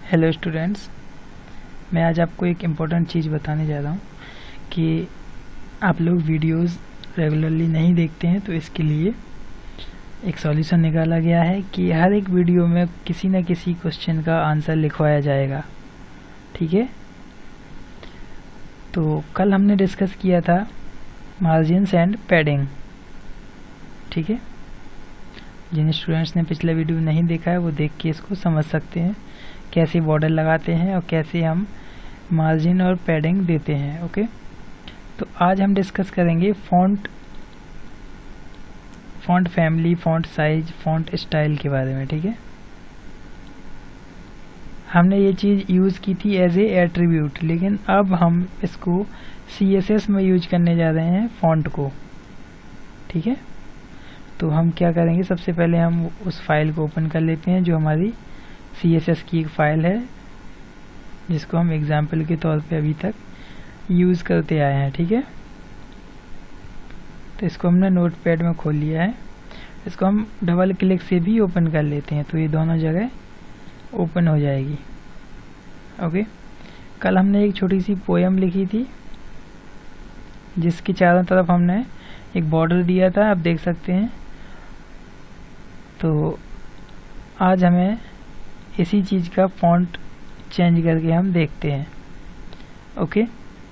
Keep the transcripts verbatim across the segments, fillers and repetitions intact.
Hello students, मैं आज आपको एक इम्पोर्टेंट चीज़ बताने जा रहा हूँ कि आप लोग वीडियोस रेगुलरली नहीं देखते हैं, तो इसके लिए एक सॉल्यूशन निकाला गया है कि हर एक वीडियो में किसी न किसी क्वेश्चन का आंसर लिखवाया जाएगा। ठीक है, तो कल हमने डिस्कस किया था मार्जिन्स एंड पैडिंग। ठीक है, जिन स्टूडेंट्स ने पिछला वीडियो नहीं देखा है वो देख के इसको समझ सकते हैं, कैसे बॉर्डर लगाते हैं और कैसे हम मार्जिन और पैडिंग देते हैं। ओके, तो आज हम डिस्कस करेंगे font font family, font size, font style के बारे में। ठीक है, हमने ये चीज़ यूज़ की थी एज ए एट्रीब्यूट, लेकिन अब हम इसको सी एस एस में यूज करने जा रहे हैं फॉन्ट को। ठीक है, तो हम क्या करेंगे, सबसे पहले हम उस फाइल को ओपन कर लेते हैं जो हमारी सी एस एस की एक फ़ाइल है, जिसको हम एग्जाम्पल के तौर पे अभी तक यूज़ करते आए हैं। ठीक है, तो इसको हमने नोटपैड में खोल लिया है। इसको हम डबल क्लिक से भी ओपन कर लेते हैं, तो ये दोनों जगह ओपन हो जाएगी। ओके, कल हमने एक छोटी सी पोएम लिखी थी जिसके चारों तरफ हमने एक बॉर्डर दिया था, आप देख सकते हैं। तो आज हमें इसी चीज़ का फॉन्ट चेंज करके हम देखते हैं। ओके,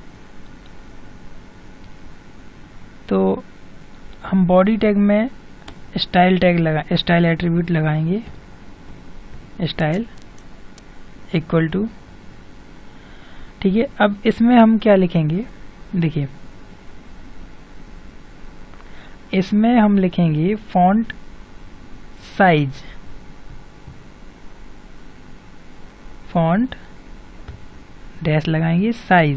तो हम बॉडी टैग में स्टाइल टैग लगा स्टाइल एट्रीब्यूट लगाएंगे। स्टाइल इक्वल टू, ठीक है, अब इसमें हम क्या लिखेंगे, देखिए इसमें हम लिखेंगे फॉन्ट साइज, फॉन्ट डैश लगाएंगे साइज।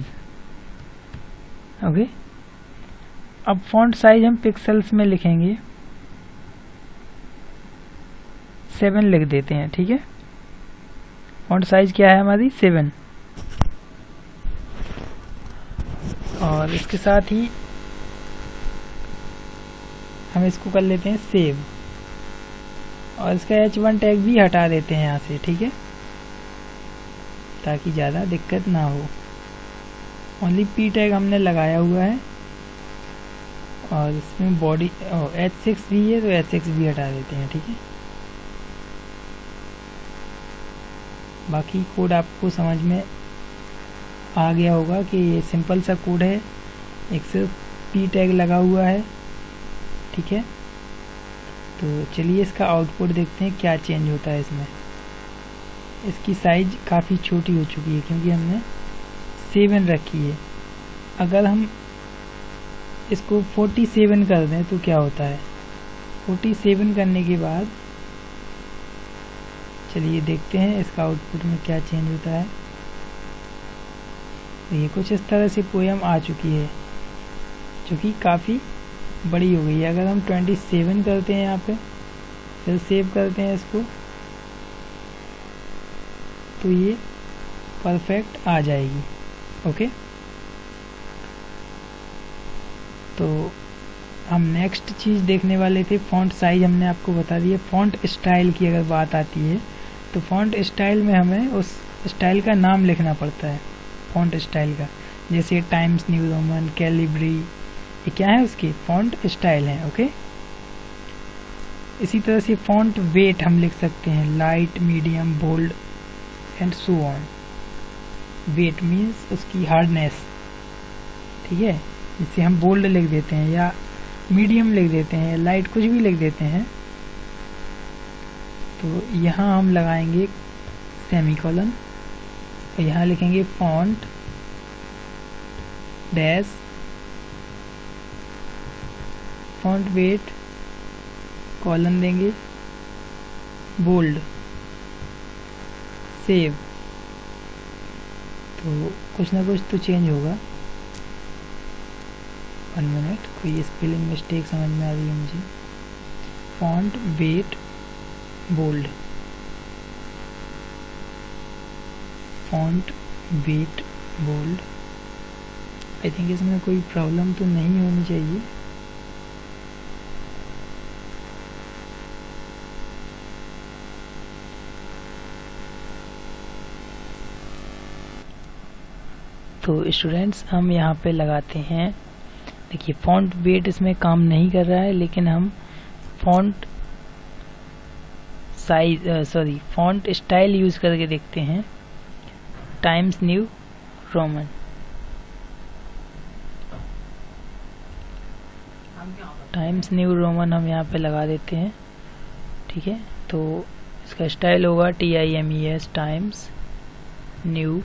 ओके, अब फॉन्ट साइज हम पिक्सल्स में लिखेंगे, सेवन लिख देते हैं। ठीक है, फॉन्ट साइज क्या है हमारी, सेवन। और इसके साथ ही हम इसको कर लेते हैं सेव, और इसका एच वन टैग भी हटा देते हैं यहाँ से। ठीक है, ताकि ज़्यादा दिक्कत ना हो। ओनली पी टैग हमने लगाया हुआ है, और इसमें बॉडी एच सिक्स भी है, तो एच सिक्स भी हटा देते हैं। ठीक है, बाकी कोड आपको समझ में आ गया होगा कि ये सिंपल सा कोड है, एक सिर्फ पी टैग लगा हुआ है। ठीक है, तो चलिए इसका आउटपुट देखते हैं क्या चेंज होता है इसमें। इसकी साइज काफ़ी छोटी हो चुकी है क्योंकि हमने सेवन रखी है। अगर हम इसको फोर्टी सेवन कर दें तो क्या होता है, फोर्टी सेवन करने के बाद चलिए देखते हैं इसका आउटपुट में क्या चेंज होता है। तो ये कुछ इस तरह से पोएम आ चुकी है, जो कि काफ़ी बड़ी हो गई है। अगर हम ट्वेंटी सेवन करते हैं यहाँ पे, फिर सेव करते हैं इसको, तो ये परफेक्ट आ जाएगी। ओके, तो हम नेक्स्ट चीज़ देखने वाले थे फॉन्ट साइज, हमने आपको बता दिया। फॉन्ट स्टाइल की अगर बात आती है तो फॉन्ट स्टाइल में हमें उस स्टाइल का नाम लिखना पड़ता है। फॉन्ट स्टाइल का, जैसे टाइम्स न्यू रोमन, कैलिब्री, ये क्या है, उसके फॉन्ट स्टाइल हैं। ओके, इसी तरह से फॉन्ट वेट हम लिख सकते हैं, light, medium, bold and so on. Weight means उसकी हार्डनेस। ठीक है, जिसे हम बोल्ड लिख देते हैं या मीडियम लिख देते हैं, लाइट कुछ भी लिख देते हैं। तो यहाँ हम लगाएंगे सेमीकोलन, और यहाँ लिखेंगे font dash font weight, colon देंगे, बोल्ड, सेव। तो कुछ ना कुछ तो चेंज होगा। वन मिनट, कोई स्पेलिंग मिस्टेक समझ में आ रही है मुझे। Font weight bold, font weight bold. I think इसमें कोई प्रॉब्लम तो नहीं होनी चाहिए। तो स्टूडेंट्स हम यहाँ पे लगाते हैं, देखिए फॉन्ट वेट इसमें काम नहीं कर रहा है, लेकिन हम font size sorry font style use करके देखते हैं। Times New Roman, Times New Roman हम यहाँ पे लगा देते हैं, ठीक है। तो इसका स्टाइल होगा T I M E S Times New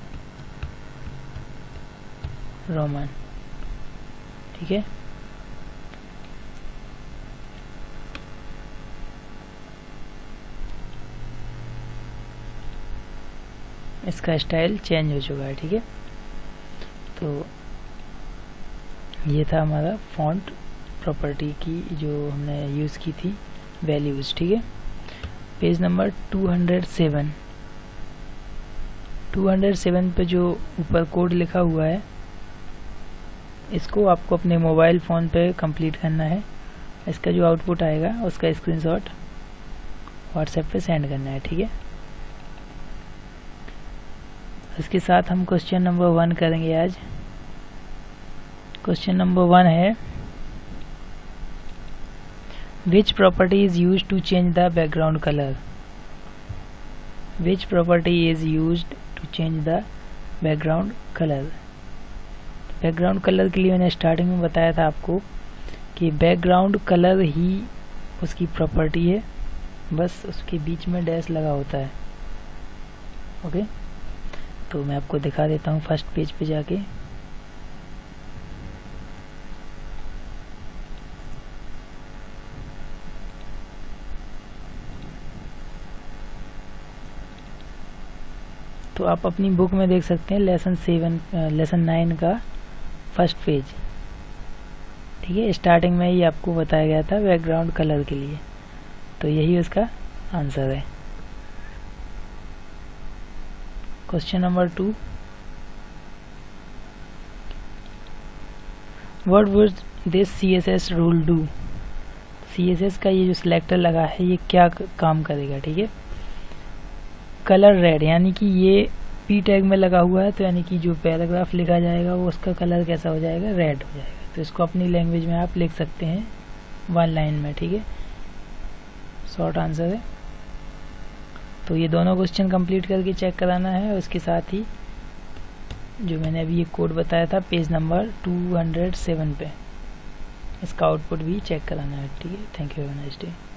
Roman, ठीक है। इसका स्टाइल चेंज हो चुका है, ठीक है। तो ये था हमारा फॉन्ट प्रॉपर्टी की जो हमने यूज़ की थी वैल्यूज़, ठीक है। Page number two hundred seven, two hundred seven पे जो ऊपर कोड लिखा हुआ है, इसको आपको अपने मोबाइल फ़ोन पे कंप्लीट करना है। इसका जो आउटपुट आएगा उसका स्क्रीनशॉट व्हाट्सएप पे सेंड करना है, ठीक है। इसके साथ हम क्वेश्चन नंबर वन करेंगे आज। क्वेश्चन नंबर वन है, which property is used to change the background colour. Which property is used to change the background colour. Background colour के लिए मैंने स्टार्टिंग में बताया था आपको कि बैकग्राउंड कलर ही उसकी प्रॉपर्टी है, बस उसके बीच में डैश लगा होता है, ओके। तो मैं आपको दिखा देता हूँ फर्स्ट पेज पे जाके। तो आप अपनी बुक में देख सकते हैं लेसन सेवन लेसन नाइन का फर्स्ट पेज, ठीक है। स्टार्टिंग में ही आपको बताया गया था बैकग्राउंड कलर के लिए, तो यही उसका आंसर है। Question number two, what would this C S S rule do. C S S का ये जो सिलेक्टर लगा है ये क्या काम करेगा, ठीक है। कलर रेड, यानी कि ये पी टैग में लगा हुआ है, तो यानी कि जो पैराग्राफ लिखा जाएगा वो उसका कलर कैसा हो जाएगा, रेड हो जाएगा। तो इसको अपनी लैंग्वेज में आप लिख सकते हैं वन लाइन में, ठीक है। शॉर्ट आंसर है। तो ये दोनों क्वेश्चन कंप्लीट करके चेक कराना है, और इसके साथ ही जो मैंने अभी ये कोड बताया था page number two hundred seven पे, इसका आउटपुट भी चेक कराना है, ठीक है। Thank you, have a nice day.